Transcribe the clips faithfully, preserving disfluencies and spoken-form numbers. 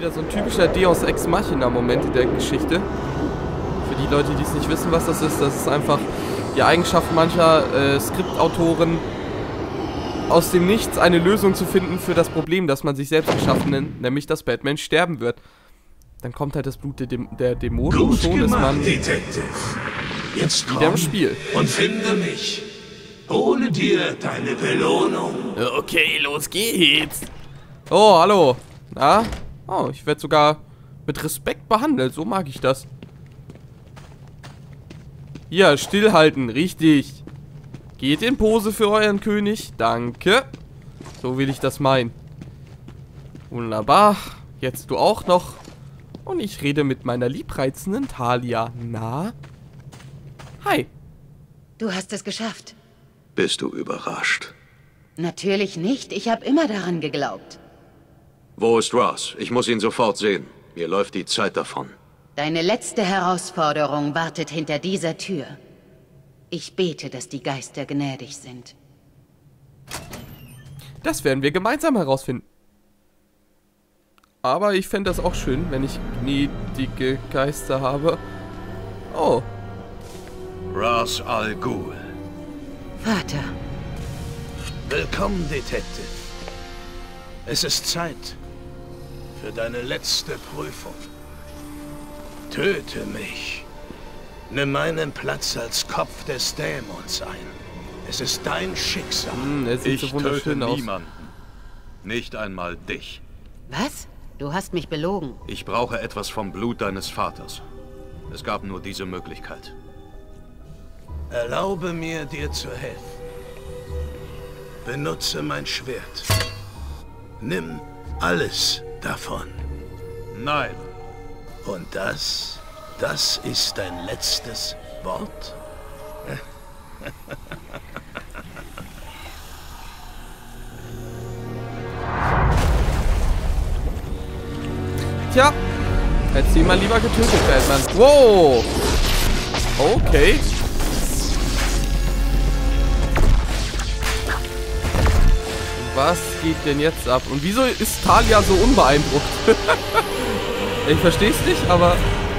Wieder so ein typischer Deus Ex Machina-Moment in der Geschichte. Für die Leute, die es nicht wissen, was das ist, das ist einfach die Eigenschaft mancher äh, Skriptautoren, aus dem Nichts eine Lösung zu finden für das Problem, das man sich selbst geschaffen hat, nämlich dass Batman sterben wird. Dann kommt halt das Blut der, Däm der Dämonen und schon ist man Detective. Jetzt komm wieder im Spiel. Und finde mich. Hole dir deine Belohnung. Okay, los geht's. Oh, hallo. Na? Oh, ich werde sogar mit Respekt behandelt. So mag ich das. Hier, stillhalten. Richtig. Geht in Pose für euren König. Danke. So will ich das meinen. Wunderbar. Jetzt du auch noch. Und ich rede mit meiner liebreizenden Talia. Na? Hi. Du hast es geschafft. Bist du überrascht? Natürlich nicht. Ich habe immer daran geglaubt. Wo ist Ross? Ich muss ihn sofort sehen. Mir läuft die Zeit davon. Deine letzte Herausforderung wartet hinter dieser Tür. Ich bete, dass die Geister gnädig sind. Das werden wir gemeinsam herausfinden. Aber ich fände das auch schön, wenn ich gnädige Geister habe. Oh. Ra's al Ghul. Vater. Willkommen, Detective. Es ist Zeit für deine letzte Prüfung. Töte mich. Nimm meinen Platz als Kopf des Dämons ein. Es ist dein Schicksal. Hm, er sieht ich so wunderschön töte aus. niemanden. Nicht einmal dich. Was? Du hast mich belogen. Ich brauche etwas vom Blut deines Vaters. Es gab nur diese Möglichkeit. Erlaube mir, dir zu helfen. Benutze mein Schwert. Nimm alles davon. Nein. Und das, das ist dein letztes Wort? Tja, hätte sie mal lieber getötet, Batman. Wow. Okay. Was geht denn jetzt ab? Und wieso ist Talia so unbeeindruckt? Ich verstehe es nicht, aber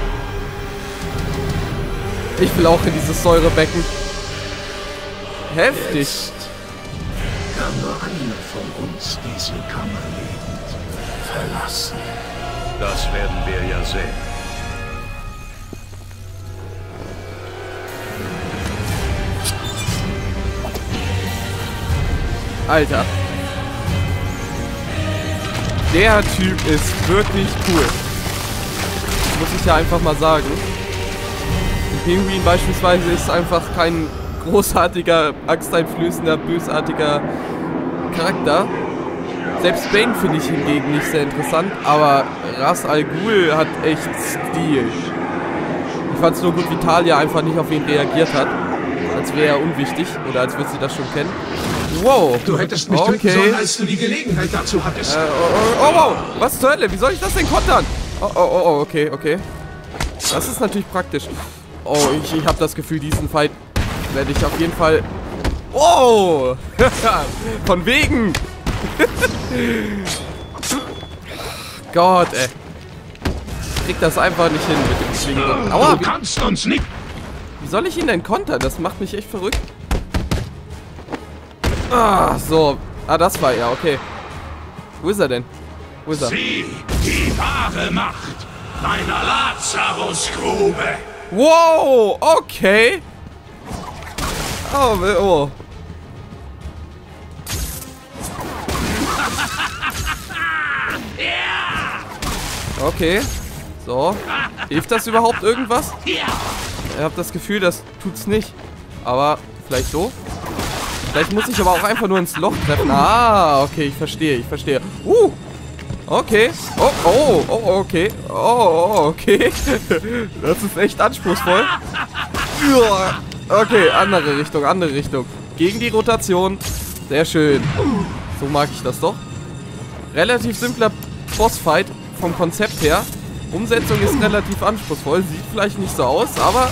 ich will auch in dieses Säurebecken. Heftig. Jetzt kann nur einer von uns diese Kammer lebend verlassen. Das werden wir ja sehen. Alter. Der Typ ist wirklich cool. Muss ich ja einfach mal sagen. Ein Pinguin beispielsweise ist einfach kein großartiger, axteinflößender, bösartiger Charakter. Selbst Bane finde ich hingegen nicht sehr interessant, aber Ra's al Ghul hat echt Stil. Ich fand es nur gut, wie Talia einfach nicht auf ihn reagiert hat. Als wäre er unwichtig oder als würde sie das schon kennen. Wow. Du hättest mich töten okay. sollen, als du die Gelegenheit dazu hattest. Äh, oh, oh, oh, wow. Was zur Hölle? Wie soll ich das denn kontern? Oh, oh, oh, oh, okay, okay. Das ist natürlich praktisch. Oh, ich, ich habe das Gefühl, diesen Fight werde ich auf jeden Fall... Oh! Von wegen! Gott, ey. Ich krieg das einfach nicht hin mit dem Schwingen. Aua! Du kannst uns nicht... Wie soll ich ihn denn kontern? Das macht mich echt verrückt. Ah, so. Ah, das war er, okay. Wo ist er denn? Wo ist er? Sieh die wahre Macht meiner Lazarusgrube. Wow, okay. Oh, oh. Okay. So. Hilft das überhaupt irgendwas? Ich habe das Gefühl, das tut's nicht. Aber vielleicht so? Vielleicht muss ich aber auch einfach nur ins Loch treffen. Ah, okay, ich verstehe, ich verstehe. Uh, okay. Oh, oh, oh, okay. Oh, oh, okay. Das ist echt anspruchsvoll. Okay, andere Richtung, andere Richtung. Gegen die Rotation. Sehr schön. So mag ich das doch. Relativ simpler Bossfight vom Konzept her. Umsetzung ist relativ anspruchsvoll. Sieht vielleicht nicht so aus, aber...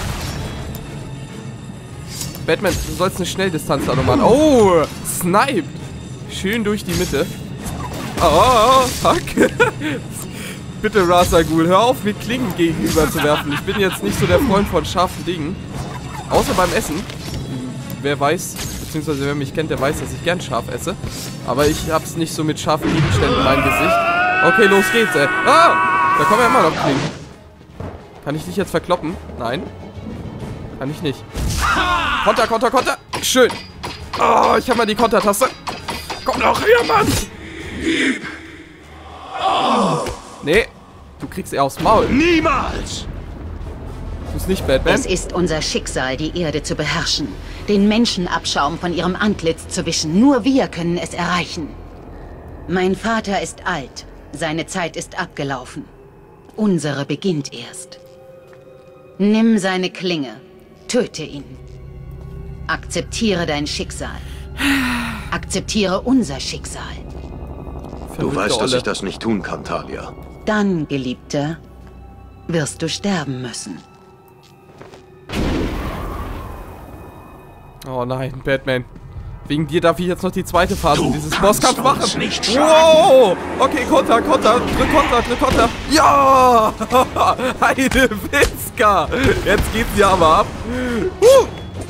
Batman, du sollst eine Schnelldistanz da nochmal. Oh, sniped. Schön durch die Mitte. Oh, fuck. Bitte, Ra's al Ghul, hör auf, mir Klingen gegenüber zu werfen. Ich bin jetzt nicht so der Freund von scharfen Dingen. Außer beim Essen. Wer weiß, beziehungsweise wer mich kennt, der weiß, dass ich gern scharf esse. Aber ich hab's nicht so mit scharfen Gegenständen in meinem Gesicht. Okay, los geht's, ey. Ah! Da kommen ja immer noch Klingen. Kann ich dich jetzt verkloppen? Nein. Kann ich nicht. Konter, Konter, Konter. Schön. Oh, ich hab mal die Kontertaste. Komm doch her, Mann. Nee, du kriegst eher aufs Maul. Niemals! Du bist nicht Batman. Es ist unser Schicksal, die Erde zu beherrschen. Den Menschenabschaum von ihrem Antlitz zu wischen. Nur wir können es erreichen. Mein Vater ist alt. Seine Zeit ist abgelaufen. Unsere beginnt erst. Nimm seine Klinge. Töte ihn. Akzeptiere dein Schicksal. Akzeptiere unser Schicksal. Du weißt, dass ich das nicht tun kann, Talia. Dann, Geliebter, wirst du sterben müssen. Oh nein, Batman. Wegen dir darf ich jetzt noch die zweite Phase Du dieses kannst Bosskampf machen. uns nicht Wow! Okay, Konter, Konter, drück Konter, drück Konter. Ja! Heide Witzka! Jetzt geht's ja aber ab. Uh.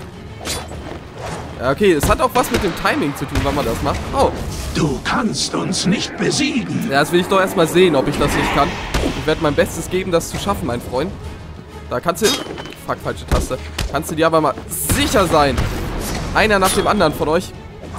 Ja, okay, es hat auch was mit dem Timing zu tun, wann man das macht. Oh. Du kannst uns nicht besiegen. Ja, das will ich doch erstmal sehen, ob ich das nicht kann. Ich werde mein Bestes geben, das zu schaffen, mein Freund. Da kannst du... Fuck, falsche Taste. Kannst du dir aber mal sicher sein. Einer nach dem anderen von euch.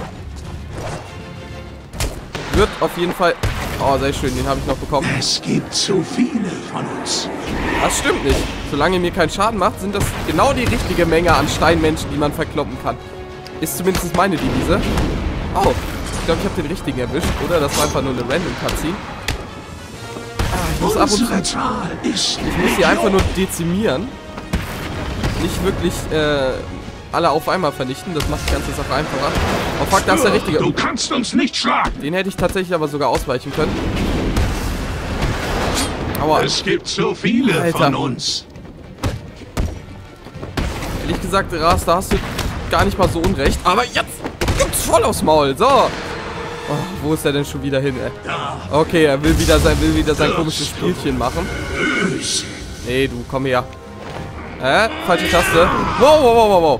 Wird auf jeden Fall... Oh, sehr schön, den habe ich noch bekommen. Es gibt zu viele von uns. Das stimmt nicht. Solange mir keinen Schaden macht, sind das genau die richtige Menge an Steinmenschen, die man verkloppen kann. Ist zumindest meine Devise. Oh, ich glaube, ich habe den richtigen erwischt, oder? Das war einfach nur eine random Cutscene. Ah, ich muss ab und zu... Unsere Zahl ist Ich muss sie einfach nur dezimieren. Nicht wirklich äh, alle auf einmal vernichten. Das macht die ganze Sache einfacher. Oh fuck, da ist der richtige. Du kannst uns nicht schlagen. Den hätte ich tatsächlich aber sogar ausweichen können. Aua. Es gibt so viele Alter. von uns. Ehrlich gesagt, Ras, da hast du gar nicht mal so unrecht. Aber jetzt gibt's voll aufs Maul. So. Oh, wo ist er denn schon wieder hin, ey? Okay, er will wieder sein, will wieder sein komisches Spielchen machen. Nee, du, komm her. Hä? Falsche Taste. Wow, wow, wow, wow, wow.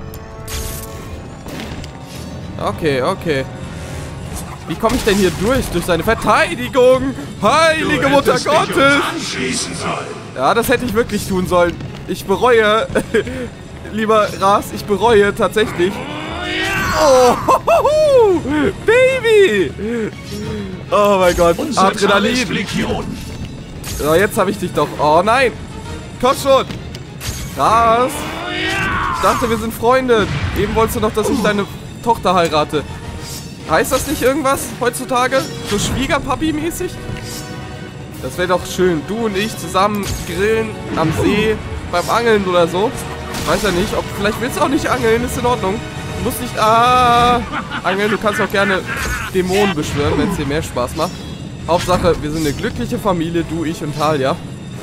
Okay, okay. Wie komme ich denn hier durch? Durch seine Verteidigung? Heilige Mutter Gottes! Ja, das hätte ich wirklich tun sollen. Ich bereue, lieber Ras, ich bereue tatsächlich. Oh, hohoho, Baby! Oh mein Gott, Adrenalin. So, jetzt habe ich dich doch. Oh nein! Komm schon! Ras! Ich dachte, wir sind Freunde. Eben wolltest du noch, dass ich deine Tochter heirate. Heißt das nicht irgendwas heutzutage? So Schwiegerpapi-mäßig? Das wäre doch schön. Du und ich zusammen grillen am See, beim Angeln oder so. Weiß ja nicht, ob vielleicht willst du auch nicht angeln, ist in Ordnung. Du musst nicht ah, angeln, du kannst auch gerne Dämonen beschwören, wenn es dir mehr Spaß macht. Hauptsache, wir sind eine glückliche Familie, du, ich und Talia.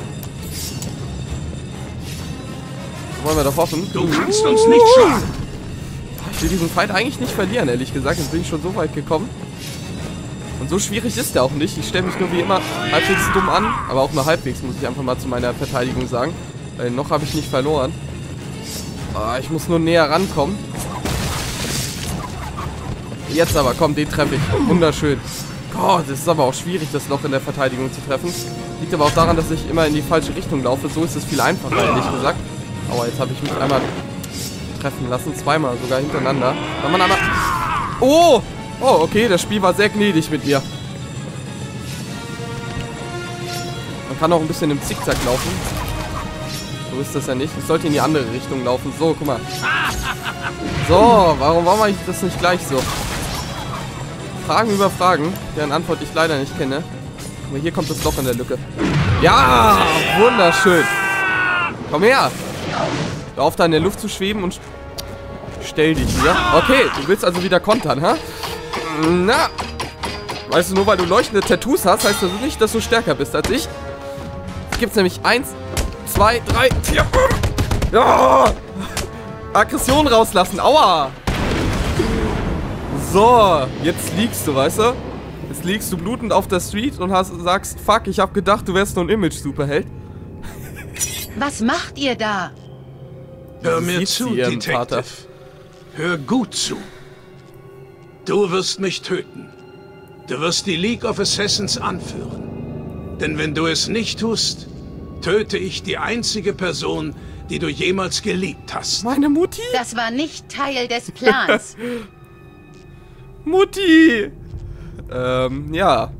Wollen wir doch hoffen. Du kannst uns nicht schlagen. Ich will diesen Fight eigentlich nicht verlieren, ehrlich gesagt. Jetzt bin ich schon so weit gekommen. Und so schwierig ist der auch nicht. Ich stelle mich nur wie immer halbwegs dumm an. Aber auch nur halbwegs, muss ich einfach mal zu meiner Verteidigung sagen. Weil noch habe ich nicht verloren. Oh, ich muss nur näher rankommen. Jetzt aber, komm, den treffe ich. Wunderschön. Gott, das ist aber auch schwierig, das Loch in der Verteidigung zu treffen. Liegt aber auch daran, dass ich immer in die falsche Richtung laufe. So ist es viel einfacher, ehrlich gesagt. Aber jetzt habe ich mich einmal treffen lassen. Zweimal sogar hintereinander. Kann man aber... Oh! Oh, okay. Das Spiel war sehr gnädig mit mir. Man kann auch ein bisschen im Zickzack laufen. So ist das ja nicht. Ich sollte in die andere Richtung laufen. So, guck mal. So, warum, warum mache ich das nicht gleich so? Fragen über Fragen, deren Antwort ich leider nicht kenne. Aber hier kommt das Loch in der Lücke. Ja! Wunderschön. Komm her! Hör auf, da in der Luft zu schweben und stell dich wieder. Okay, du willst also wieder kontern, ha? Na? Weißt du, nur weil du leuchtende Tattoos hast, heißt das nicht, dass du stärker bist als ich. Es gibt nämlich eins, zwei, drei, vier, fünf. Ja! Aggression rauslassen. Aua! So, jetzt liegst du, weißt du? Jetzt liegst du blutend auf der Street und hast, sagst, fuck, ich hab gedacht, du wärst nur ein Image-Superheld. Was macht ihr da? Hör mir Sieht zu, sie ihren Detective. Vater. Hör gut zu. Du wirst mich töten. Du wirst die League of Assassins anführen. Denn wenn du es nicht tust, töte ich die einzige Person, die du jemals geliebt hast. Meine Mutti? Das war nicht Teil des Plans. Mutti! Ähm, ja.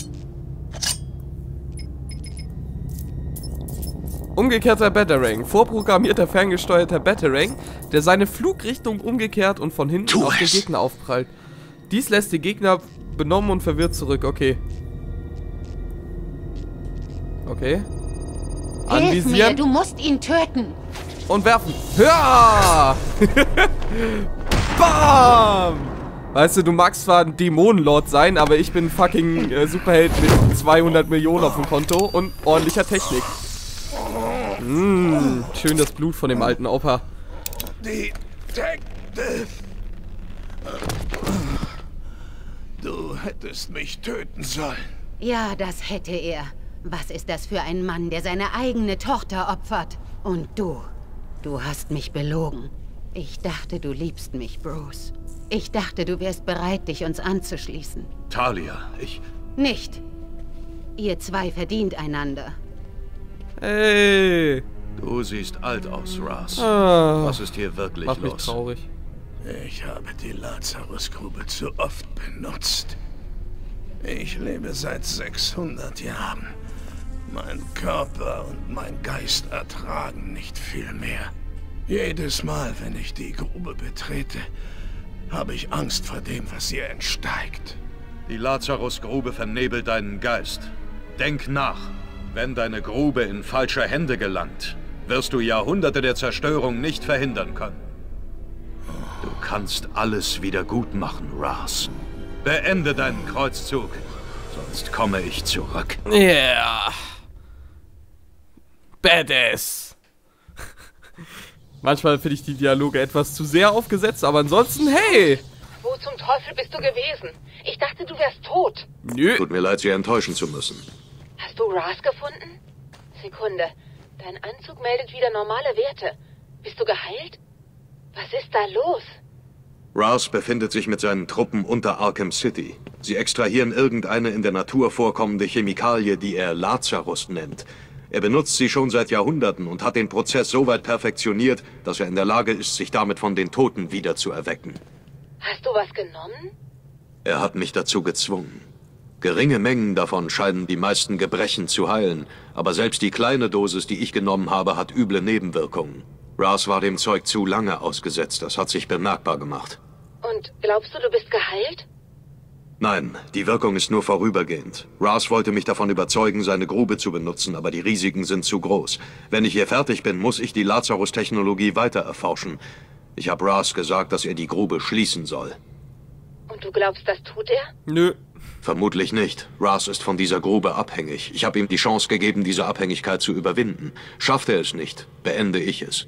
Umgekehrter Batarang. Vorprogrammierter ferngesteuerter Batarang, der seine Flugrichtung umgekehrt und von hinten Tu auf den es. Gegner aufprallt. Dies lässt die Gegner benommen und verwirrt zurück. Okay. Okay. Hilf mir, Anvisieren du musst ihn töten. und werfen. Ja! Bam! Weißt du, du magst zwar ein Dämonenlord sein, aber ich bin ein fucking äh, Superheld mit zweihundert Millionen auf dem Konto und ordentlicher Technik. Mmh, schön das Blut von dem alten Opa. Detective. Du hättest mich töten sollen. Ja, das hätte er. Was ist das für ein Mann, der seine eigene Tochter opfert? Und du, du hast mich belogen. Ich dachte, du liebst mich, Bruce. Ich dachte, du wärst bereit, dich uns anzuschließen. Talia, ich... Nicht. Ihr zwei verdient einander. Ey. Du siehst alt aus, Ras. Ah, Was ist hier wirklich macht mich los? traurig. Ich habe die Lazarusgrube zu oft benutzt. Ich lebe seit sechshundert Jahren. Mein Körper und mein Geist ertragen nicht viel mehr. Jedes Mal, wenn ich die Grube betrete, habe ich Angst vor dem, was ihr entsteigt. Die Lazarusgrube vernebelt deinen Geist. Denk nach. Wenn deine Grube in falsche Hände gelangt, wirst du Jahrhunderte der Zerstörung nicht verhindern können. Du kannst alles wieder gut machen, Ras. Beende deinen Kreuzzug, sonst komme ich zurück. Yeah. Badass. Manchmal finde ich die Dialoge etwas zu sehr aufgesetzt, aber ansonsten, hey. Wo zum Teufel bist du gewesen? Ich dachte, du wärst tot. Nö. Tut mir leid, Sie enttäuschen zu müssen. Hast du Ras gefunden? Sekunde. Dein Anzug meldet wieder normale Werte. Bist du geheilt? Was ist da los? Ras befindet sich mit seinen Truppen unter Arkham City. Sie extrahieren irgendeine in der Natur vorkommende Chemikalie, die er Lazarus nennt. Er benutzt sie schon seit Jahrhunderten und hat den Prozess so weit perfektioniert, dass er in der Lage ist, sich damit von den Toten wieder zu erwecken. Hast du was genommen? Er hat mich dazu gezwungen. Geringe Mengen davon scheinen die meisten Gebrechen zu heilen, aber selbst die kleine Dosis, die ich genommen habe, hat üble Nebenwirkungen. Ras war dem Zeug zu lange ausgesetzt, das hat sich bemerkbar gemacht. Und glaubst du, du bist geheilt? Nein, die Wirkung ist nur vorübergehend. Ras wollte mich davon überzeugen, seine Grube zu benutzen, aber die Risiken sind zu groß. Wenn ich hier fertig bin, muss ich die Lazarus-Technologie weiter erforschen. Ich habe Ras gesagt, dass er die Grube schließen soll. Und du glaubst, das tut er? Nö. Vermutlich nicht. Ras ist von dieser Grube abhängig. Ich habe ihm die Chance gegeben, diese Abhängigkeit zu überwinden. Schafft er es nicht, beende ich es.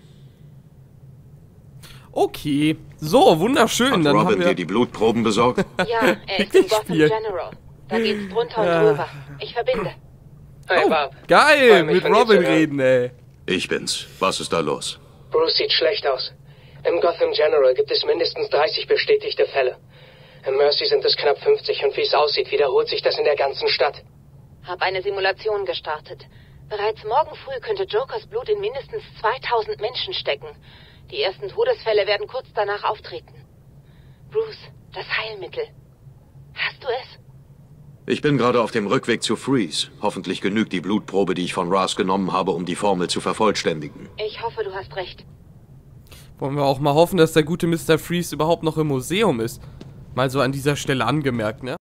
Okay. So, wunderschön. Hat Dann Robin haben wir... dir die Blutproben besorgt? Ja, er ist im Gotham Spiel. General. Da geht's drunter und Ja. drüber. Ich verbinde. Hey, Oh, Bob. geil, Freut mich, mit von dir Robin zu hören. reden, ey. Ich bin's. Was ist da los? Bruce sieht schlecht aus. Im Gotham General gibt es mindestens dreißig bestätigte Fälle. Im Mercy sind es knapp fünfzig und wie es aussieht, wiederholt sich das in der ganzen Stadt. Hab eine Simulation gestartet. Bereits morgen früh könnte Jokers Blut in mindestens zweitausend Menschen stecken. Die ersten Todesfälle werden kurz danach auftreten. Bruce, das Heilmittel. Hast du es? Ich bin gerade auf dem Rückweg zu Freeze. Hoffentlich genügt die Blutprobe, die ich von Ras genommen habe, um die Formel zu vervollständigen. Ich hoffe, du hast recht. Wollen wir auch mal hoffen, dass der gute Mister Freeze überhaupt noch im Museum ist. Mal so an dieser Stelle angemerkt, ne?